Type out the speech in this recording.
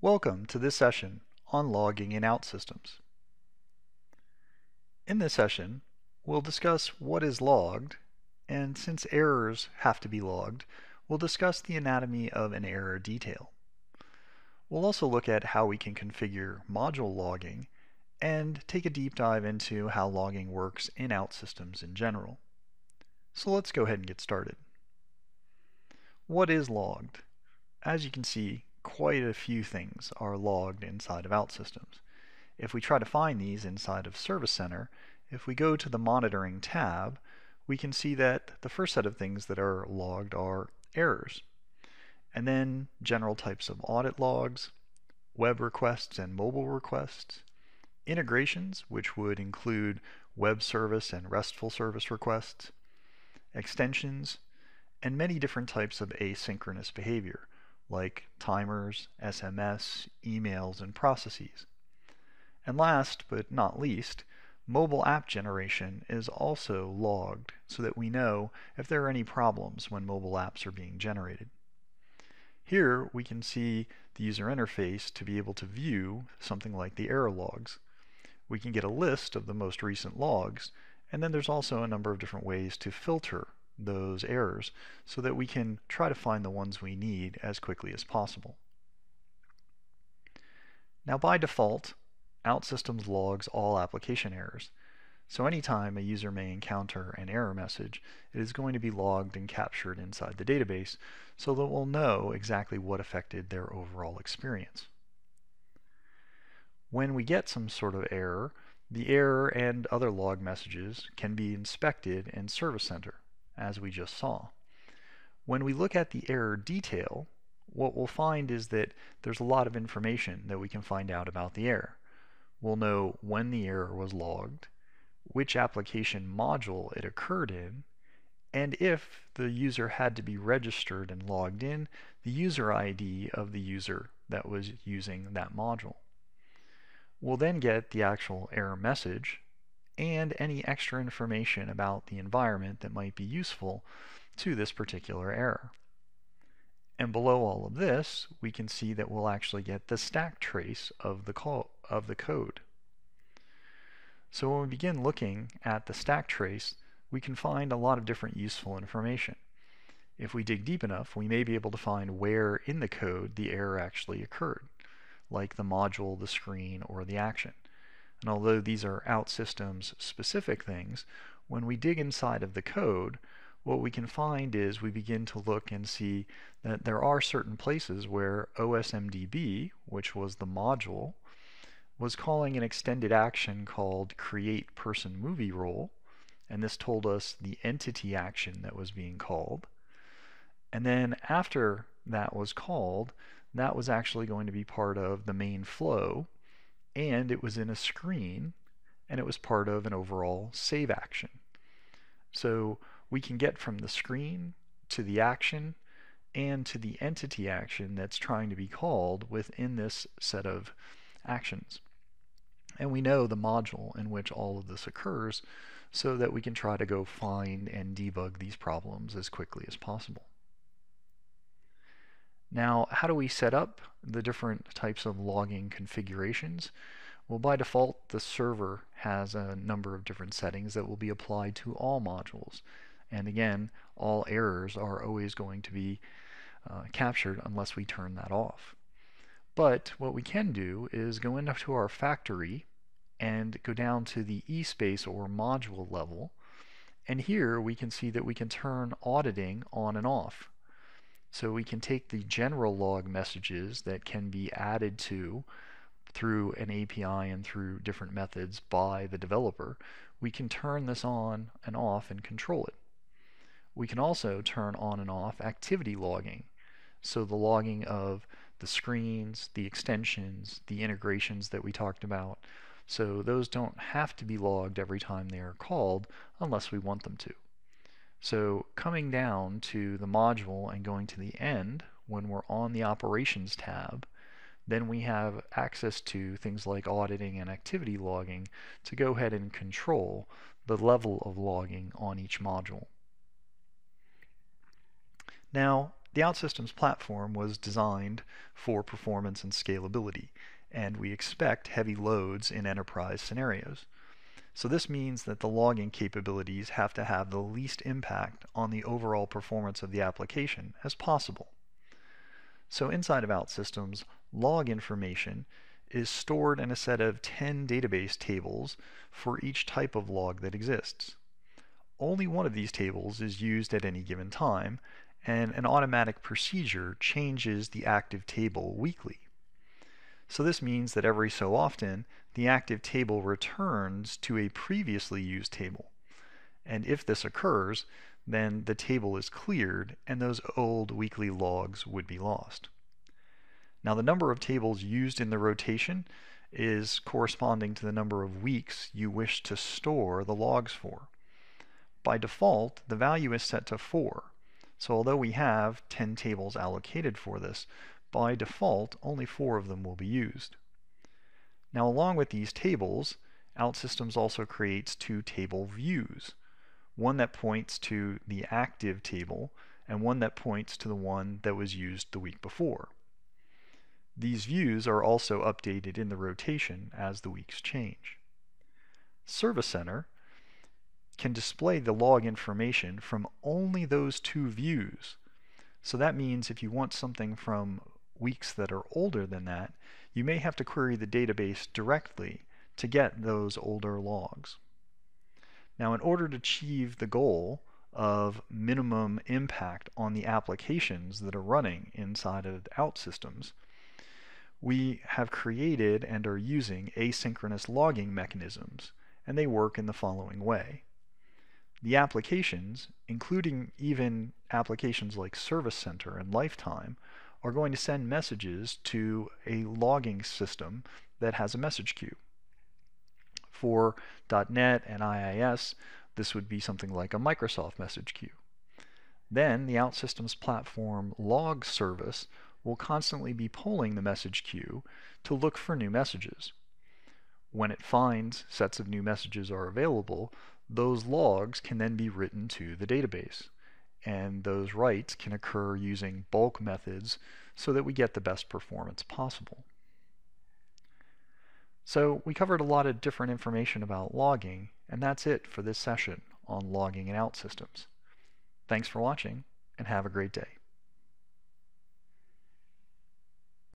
Welcome to this session on logging in OutSystems. In this session, we'll discuss what is logged, and since errors have to be logged, we'll discuss the anatomy of an error detail. We'll also look at how we can configure module logging and take a deep dive into how logging works in OutSystems in general. So let's go ahead and get started. What is logged? As you can see, quite a few things are logged inside of OutSystems. If we try to find these inside of Service Center, if we go to the Monitoring tab, we can see that the first set of things that are logged are errors, and then general types of audit logs, web requests and mobile requests, integrations, which would include web service and RESTful service requests, extensions, and many different types of asynchronous behavior, like timers, SMS, emails, and processes. And last but not least, mobile app generation is also logged so that we know if there are any problems when mobile apps are being generated. Here we can see the user interface to be able to view something like the error logs. We can get a list of the most recent logs, and then there's also a number of different ways to filter those errors so that we can try to find the ones we need as quickly as possible. Now by default, OutSystems logs all application errors. So anytime a user may encounter an error message, it is going to be logged and captured inside the database so that we'll know exactly what affected their overall experience. When we get some sort of error, the error and other log messages can be inspected in Service Center, as we just saw. When we look at the error detail, what we'll find is that there's a lot of information that we can find out about the error. We'll know when the error was logged, which application module it occurred in, and if the user had to be registered and logged in, the user ID of the user that was using that module. We'll then get the actual error message and any extra information about the environment that might be useful to this particular error. And below all of this, we can see that we'll actually get the stack trace of the code. So when we begin looking at the stack trace, we can find a lot of different useful information. If we dig deep enough, we may be able to find where in the code the error actually occurred, like the module, the screen, or the action. And although these are OutSystems specific things, when we dig inside of the code, what we can find is we begin to look and see that there are certain places where OSMDB, which was the module, was calling an extended action called create person movie role, and this told us the entity action that was being called. And then after that was called, that was actually going to be part of the main flow, and it was in a screen, and it was part of an overall save action. So we can get from the screen to the action and to the entity action that's trying to be called within this set of actions. And we know the module in which all of this occurs so that we can try to go find and debug these problems as quickly as possible. Now, how do we set up the different types of logging configurations? Well, by default, the server has a number of different settings that will be applied to all modules. And again, all errors are always going to be captured unless we turn that off. But what we can do is go into our factory and go down to the eSpace or module level. And here we can see that we can turn auditing on and off. So we can take the general log messages that can be added to through an API and through different methods by the developer. We can turn this on and off and control it. We can also turn on and off activity logging. So the logging of the screens, the extensions, the integrations that we talked about. So those don't have to be logged every time they are called unless we want them to. So coming down to the module and going to the end, when we're on the Operations tab, then we have access to things like auditing and activity logging to go ahead and control the level of logging on each module. Now, The OutSystems platform was designed for performance and scalability, and we expect heavy loads in enterprise scenarios. So this means that the logging capabilities have to have the least impact on the overall performance of the application as possible. So inside of OutSystems, log information is stored in a set of 10 database tables for each type of log that exists. Only one of these tables is used at any given time, and an automatic procedure changes the active table weekly. So this means that every so often, the active table returns to a previously used table. And if this occurs, then the table is cleared and those old weekly logs would be lost. Now the number of tables used in the rotation is corresponding to the number of weeks you wish to store the logs for. By default, the value is set to 4. So although we have 10 tables allocated for this, by default, only 4 of them will be used. Now along with these tables, OutSystems also creates 2 table views, one that points to the active table and one that points to the one that was used the week before. These views are also updated in the rotation as the weeks change. Service Center can display the log information from only those 2 views. So that means if you want something from weeks that are older than that, you may have to query the database directly to get those older logs. Now, in order to achieve the goal of minimum impact on the applications that are running inside of OutSystems, we have created and are using asynchronous logging mechanisms, and they work in the following way. The applications, including even applications like Service Center and Lifetime, are going to send messages to a logging system that has a message queue. For .NET and IIS, this would be something like a Microsoft message queue. Then the OutSystems platform log service will constantly be polling the message queue to look for new messages. When it finds sets of new messages are available, those logs can then be written to the database, and those writes can occur using bulk methods so that we get the best performance possible. So we covered a lot of different information about logging, and that's it for this session on logging and OutSystems. Thanks for watching, and have a great day.